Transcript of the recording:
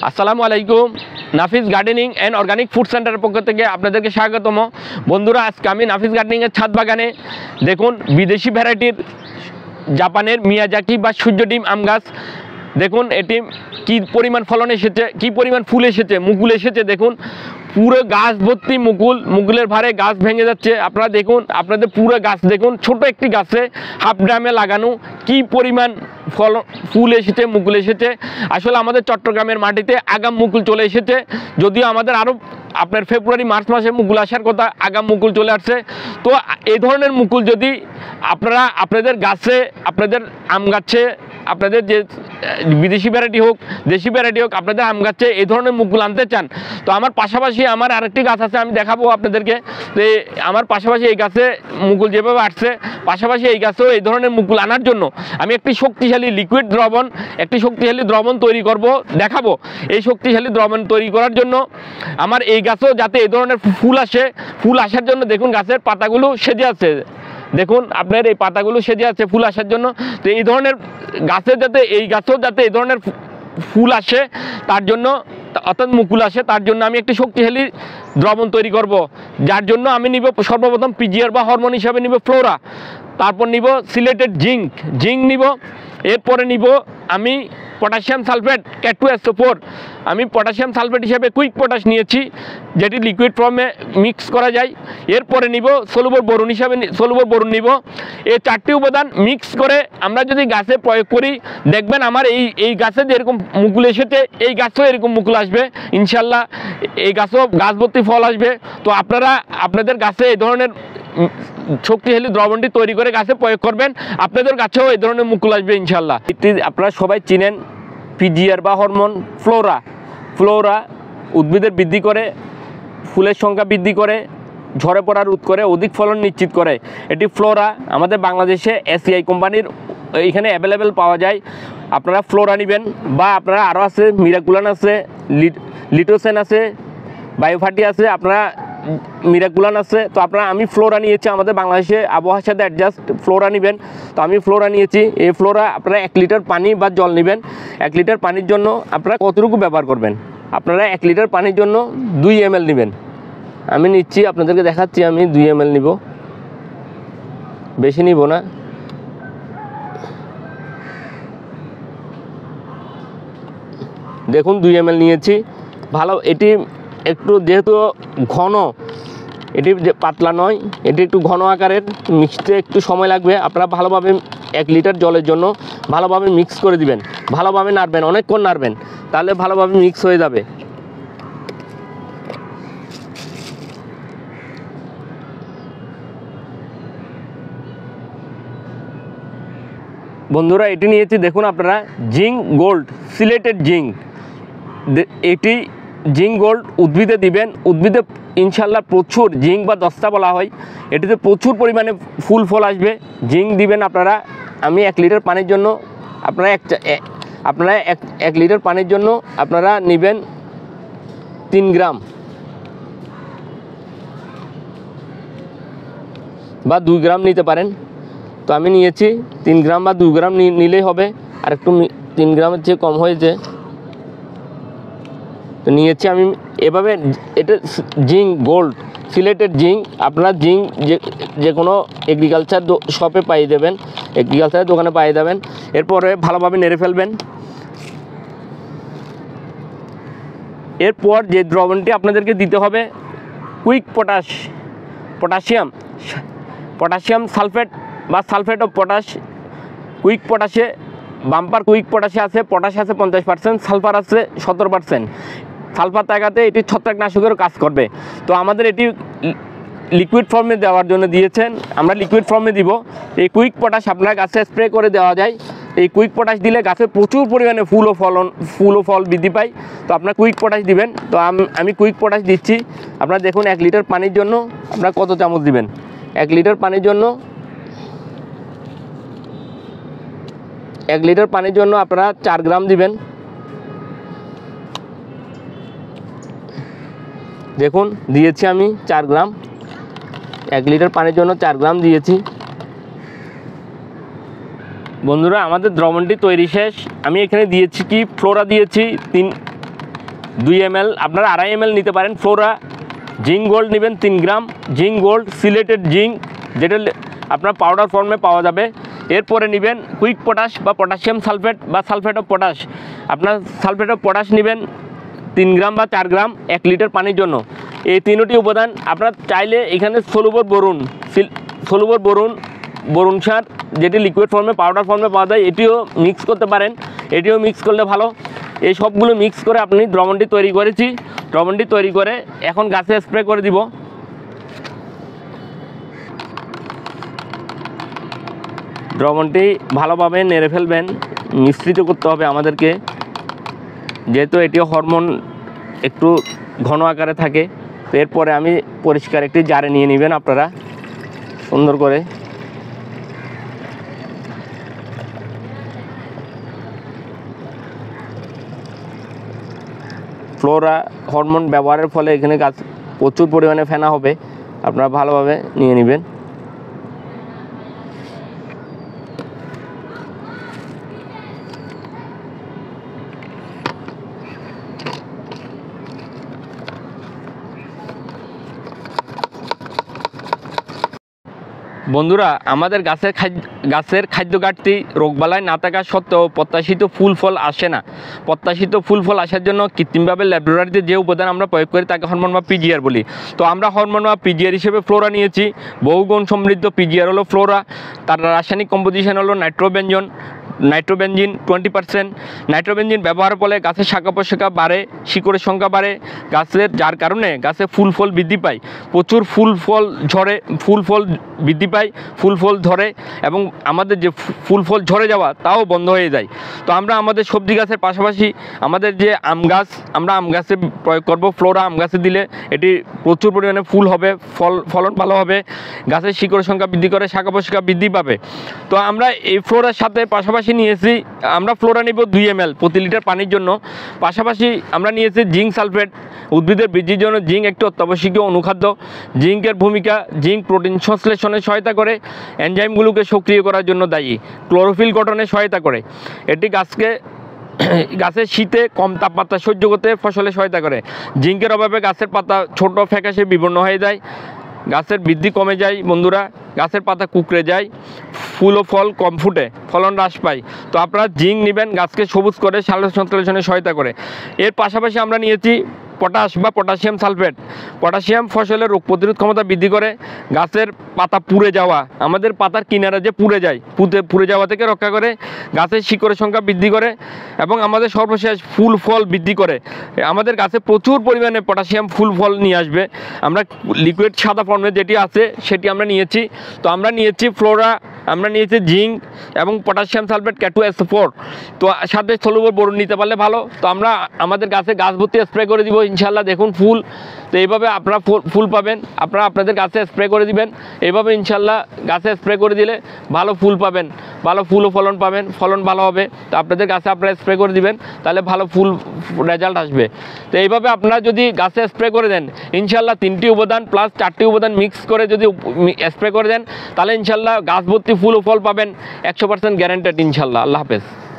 আসসালামু আলাইকুম। Nafis gardening and organic food সেন্টারের পক্ষ থেকে আপনাদেরকে স্বাগতম। বন্ধুরা, আজকে আমি নাফিস গার্ডেনিংয়ের ছাদ বাগানে দেখুন বিদেশি ভ্যারাইটির জাপানের মিয়াজাকি বা সূর্য ডিম আম গাছ। দেখুন এটি কী পরিমাণ ফলন এসেছে, কী পরিমাণ ফুল এসেছে, মুকুল এসেছে। দেখুন পুরো গাছ ভর্তি মুকুলের ভারে গাছ ভেঙে যাচ্ছে। আপনারা দেখুন, আপনাদের পুরো গাছ দেখুন, ছোট একটি গাছে হাফ ড্রামে লাগানো কী পরিমাণ ফুল এসেছে, মুকুল এসেছে। আসলে আমাদের চট্টগ্রামের মাটিতে আগাম মুকুল চলে এসেছে, যদিও আমাদের আরও আপনার ফেব্রুয়ারি মার্চ মাসে মুকুল আসার কথা, আগাম মুকুল চলে আসছে। তো এই ধরনের মুকুল যদি আপনারা আপনাদের গাছে, আপনাদের আম গাছে, আপনাদের যে বিদেশি ভ্যারাইটি হোক দেশি ভ্যারাইটি হোক, আপনাদের আম গাছে এই ধরনের মুকুল আনতে চান, তো আমার পাশাপাশি আমার আরেকটি গাছ আছে, আমি দেখাবো আপনাদেরকে। তো আমার পাশাপাশি এই গাছে মুকুল যেভাবে আসছে, পাশাপাশি এই গাছেও এই ধরনের মুকুল আনার জন্য আমি একটি শক্তিশালী লিকুইড দ্রবণ, একটি শক্তিশালী দ্রবণ তৈরি করব, দেখাবো। এই শক্তিশালী দ্রবণ তৈরি করার জন্য আমার এই গাছেও যাতে এই ধরনের ফুল আসে, ফুল আসার জন্য দেখুন গাছের পাতাগুলো সেজে আছে। দেখুন আপনার এই পাতাগুলো সেজে আছে ফুল আসার জন্য। তো এই ধরনের গাছে যাতে, এই গাছেও যাতে এই ধরনের ফুল আসে, তার জন্য, অর্থাৎ মুকুল আসে, তার জন্য আমি একটি শক্তিশালী দ্রবণ তৈরি করব, যার জন্য আমি নিব সর্বপ্রথম পিজিআর বা হরমোন হিসাবে নিব ফ্লোরা, তারপর নিব সিলেটেড জিঙ্ক নিব, এরপরে নিব আমি পটাশিয়াম সালফেট K2SO4। আমি পটাশিয়াম সালফেট হিসাবে কুইক পটাশ নিয়েছি, যেটি লিকুইড ফর্মে মিক্স করা যায়। এরপরে নিব সলুবল বোরন হিসাবে নিব। এই চারটি উপাদান মিক্স করে আমরা যদি গাছে প্রয়োগ করি, দেখবেন আমার এই গাছে যেরকম মুকুল এসেছে, এই গাছেও এরকম মুকুল আসবে ইনশাল্লাহ। এই গাছও গাছ ভর্তি ফল আসবে। তো আপনারা আপনাদের গাছে এই ধরনের শক্তিশালী দ্রবণটি তৈরি করে গাছে প্রয়োগ করবেন, আপনাদের গাছেও এই ধরনের মুকুল আসবে ইনশাল্লাহ। আপনারা সবাই চিনেন পিজিআর বা হরমোন ফ্লোরা উদ্ভিদের বৃদ্ধি করে, ফুলের সংখ্যা বৃদ্ধি করে, ঝরে পড়া রোধ করে, অধিক ফলন নিশ্চিত করে। এটি ফ্লোরা আমাদের বাংলাদেশে এসিআই কোম্পানির এইখানে অ্যাভেলেবেল পাওয়া যায়। আপনারা ফ্লোরা নেবেন, বা আপনারা আরও আছে, মিরাকুলান আছে, লিটোসেন আছে, বায়োফার্টি আছে, আপনারা মিরাকুলান আছে। তো আমি ফ্লোরা নিয়েছি, আমাদের বাংলাদেশে আবহাওয়ার সাথে অ্যাডজাস্ট ফ্লোরা নেবেন। তো আমি ফ্লোরা নিয়েছি। এই ফ্লোরা আপনারা 1 লিটার পানি বা জল নেবেন। 1 লিটার পানির জন্য আপনারা কতটুকু ব্যবহার করবেন? আপনারা 1 লিটার পানির জন্য 2 ml নেবেন। আমি নিচ্ছি, আপনাদেরকে দেখাচ্ছি, আমি 2 ml নিব, বেশি নিব না। দেখুন 2 ml নিয়েছি। ভালো, এটি একটু যেহেতু ঘন, এটি যে পাতলা নয়, এটি একটু ঘন আকারের, মিক্সতে একটু সময় লাগবে। আপনারা ভালোভাবে 1 লিটার জলের জন্য ভালোভাবে মিক্স করে দিবেন, ভালোভাবে নাড়বেন, অনেকক্ষণ নাড়বেন, তাহলে ভালোভাবে মিক্স হয়ে যাবে। বন্ধুরা, এটি নিয়েছি, দেখুন আপনারা জিঙ্ক গোল্ড, সিলেটেড জিঙ্ক। এটি জিঙ্ক গোল্ড উদ্ভিদে দিবেন। উদ্ভিদে ইনশাল্লাহ প্রচুর জিঙ্ক বা দস্তা বলা হয়, এটিতে প্রচুর পরিমাণে ফুল ফল আসবে। জিঙ্ক দিবেন আপনারা। আমি 1 লিটার পানির জন্য আপনারা 1 লিটার পানির জন্য আপনারা নেবেন 3 গ্রাম বা 2 গ্রাম নিতে পারেন। তো আমি নিয়েছি 3 গ্রাম বা 2 গ্রাম নিলেই হবে, আর একটু 3 গ্রামের চেয়ে কম হয়েছে। তো নিয়েছি আমি এভাবে। এটা জিঙ্ক গোল্ড, সিলেটেড জিঙ্ক। আপনারা জিঙ্ক যে কোনো এগ্রিকালচার শপে পাইয়ে দেবেন, এগ্রিকালচারের দোকানে পাইয়ে দেবেন। এরপরে ভালোভাবে নেড়ে ফেলবেন। এরপর যে দ্রবণটি আপনাদেরকে দিতে হবে, কুইক পটাশিয়াম সালফেট বা সালফেট অফ পটাশ। কুইক পটাশে, বাম্পার কুইক পটাশে আছে, পটাশ আছে 50%, সালফার আছে 17%। সালফার থাকাতে এটি ছত্রাকনাশকেরও কাজ করবে। তো আমাদের এটি লিকুইড ফর্মে দেওয়ার জন্য দিয়েছেন, আমরা লিকুইড ফর্মে দিব। এই কুইক পটাশ আপনার গাছে স্প্রে করে দেওয়া যায়। এই কুইক পটাশ দিলে গাছে প্রচুর পরিমাণে ফুল ও ফল বৃদ্ধি পায়। তো আপনার কুইক পটাশ দিবেন। তো আমি কুইক পটাশ দিচ্ছি। আপনারা দেখুন 1 লিটার পানির জন্য আপনারা কত চামচ দিবেন? 1 লিটার পানির জন্য 1 লিটার পানির জন্য আপনারা 4 গ্রাম দিবেন। দেখুন দিয়েছি আমি 4 গ্রাম। 1 লিটার পানির জন্য 4 গ্রাম দিয়েছি। বন্ধুরা, আমাদের দ্রবণটি তৈরি শেষ। আমি এখানে দিয়েছি কি, ফ্লোরা দিয়েছি 2 ml, আপনারা 2.5 ml নিতে পারেন। ফ্লোরা জিঙ্ক গোল্ড নেবেন 3 gram, zinc gold chelated zinc, যেটা আপনার পাউডার ফর্মে পাওয়া যাবে। এরপরে নেবেন কুইক পটাশ বা পটাশিয়াম সালফেট বা সালফেট অফ পটাশ। আপনার সালফেট অফ পটাশ নেবেন 3 গ্রাম বা 4 গ্রাম 1 লিটার পানির জন্য। এই তিনটি উপাদান আপনার চাইলে এখানে সলুবর বোরন সার, যেটি লিকুইড ফর্মে পাউডার ফর্মে পাওয়া যায়, এটিও মিক্স করতে পারেন। এটিও মিক্স করলে ভালো। এই সবগুলো মিক্স করে আপনি দ্রবণটি তৈরি করেছি। দ্রবণটি তৈরি করে এখন গাছে স্প্রে করে দিব। দ্রবণটি ভালোভাবে নেড়ে ফেলবেন, মিশ্রিত করতে হবে আমাদেরকে, যেহেতু এটিও হরমোন একটু ঘন আকারে থাকে। তো এরপরে আমি পরিষ্কার একটি জারে নিয়ে নেবেন আপনারা সুন্দর করে। ফ্লোরা হরমোন ব্যবহারের ফলে এখানে গাছ প্রচুর পরিমাণে ফেনা হবে, আপনারা ভালোভাবে নিয়ে নেবেন। বন্ধুরা, আমাদের গাছের খাদ্য ঘাটতি রোগবালাই না থাকা সত্ত্বেও প্রত্যাশিত ফুল ফল আসে না। প্রত্যাশিত ফুল ফল আসার জন্য কৃত্রিমভাবে ল্যাবরেটরিতে যে উপাদান আমরা প্রয়োগ করি তাকে হরমোন বা পিজিআর বলি। তো আমরা হরমোন বা পিজিআর হিসেবে ফ্লোরা নিয়েছি। বহুগুণ সমৃদ্ধ পিজিআর হলো ফ্লোরা। তার রাসায়নিক কম্পোজিশন হলো নাইট্রোবেনজিন 20%। নাইট্রোবেনজিন ব্যবহারের ফলে গাছের শাখা প্রশাখা বাড়ে, শিকড়ের সংখ্যা বাড়ে গাছের, যার কারণে গাছে ফুল ফল বৃদ্ধি পায়। প্রচুর ফুল ফল বৃদ্ধি পায়, ফুল ফল ধরে, এবং আমাদের যে ফুল ফল ঝরে যাওয়া তাও বন্ধ হয়ে যায়। তো আমরা আমাদের সবজি গাছের পাশাপাশি আমাদের যে আম গাছ, আমরা আম গাছে প্রয়োগ করব। ফ্লোরা আম গাছে দিলে এটি প্রচুর পরিমাণে ফুল হবে, ফলন ভালো হবে, গাছের শিকড়ের সংখ্যা বৃদ্ধি করে, শাখা প্রশাখা বৃদ্ধি পাবে। তো আমরা এই ফ্লোরার সাথে পাশাপাশি নিয়েছি, আমরা ফ্লোরা নিব 2 ml প্রতি লিটার পানির জন্য। পাশাপাশি আমরা নিয়েছি জিঙ্ক সালফেট। উদ্ভিদের বৃদ্ধির জন্য জিঙ্ক একটি অত্যাবশ্যকীয় অনুখাদ্য। জিঙ্কের ভূমিকা, জিঙ্ক প্রোটিন সংশ্লেষণে সহায়তা করে, এনজাইমগুলোকে সক্রিয় করার জন্য দায়ী, ক্লোরোফিল গঠনে সহায়তা করে। এটি গাছের শীতে কম তাপমাত্রা সহ্য করতে ফসলে সহায়তা করে। জিঙ্কের অভাবে গাছের পাতা ছোট, ফ্যাকাশে, বিবর্ণ হয়ে যায়, গাছের বৃদ্ধি কমে যায়। বন্ধুরা, গাছের পাতা কুঁকড়ে যায়, ফুল ও ফল কম ফুটে, ফলন হ্রাস পায়। তো আপনারা জিঙ্ক নেবেন, গাছকে সবুজ করে, সালোক সংশ্লেষণে সহায়তা করে। এর পাশাপাশি আমরা নিয়েছি পটাশ বা পটাশিয়াম সালফেট। পটাশিয়াম ফসলের রোগ প্রতিরোধ ক্ষমতা বৃদ্ধি করে, গাছের পাতা পুড়ে যাওয়া, আমাদের পাতার কিনারা যে পুড়ে যাওয়া থেকে রক্ষা করে, গাছের শিকড়ের সংখ্যা বৃদ্ধি করে, এবং আমাদের সর্বশেষ ফুল ফল বৃদ্ধি করে। আমাদের গাছে প্রচুর পরিমাণে পটাশিয়াম ফুল ফল নিয়ে আসবে। আমরা লিকুইড সাদা ফর্মে যেটি আছে সেটি আমরা নিয়েছি। তো আমরা নিয়েছি ফ্লোরা, আমরা নিয়েছি জিঙ্ক এবং পটাশিয়াম সালফেট K2SO4। তো সাথে সলুবর বোরন নিতে পারলে ভালো। তো আমরা আমাদের গাছ ভর্তি স্প্রে করে দিব ইনশাল্লাহ। দেখুন ফুল, তো এইভাবে আপনারা ফুল পাবেন, আপনারা আপনাদের গাছে স্প্রে করে দিবেন। এইভাবে ইনশাল্লাহ গাছে স্প্রে করে দিলে ভালো ফুল পাবেন, ভালো ফুল ও ফলন পাবেন, ফলন ভালো হবে। তো আপনাদের গাছে আপনারা স্প্রে করে দিবেন, তাহলে ভালো ফুল রেজাল্ট আসবে। তো এইভাবে আপনারা যদি গাছে স্প্রে করে দেন ইনশাল্লাহ 3টি উপাদান প্লাস 4টি উপাদান মিক্স করে যদি স্প্রে করে দেন, তাহলে ইনশাল্লাহ গাছ ভর্তি ফুল ও ফল পাবেন, 100% গ্যারান্টেড ইনশাল্লাহ। আল্লাহ হাফেজ।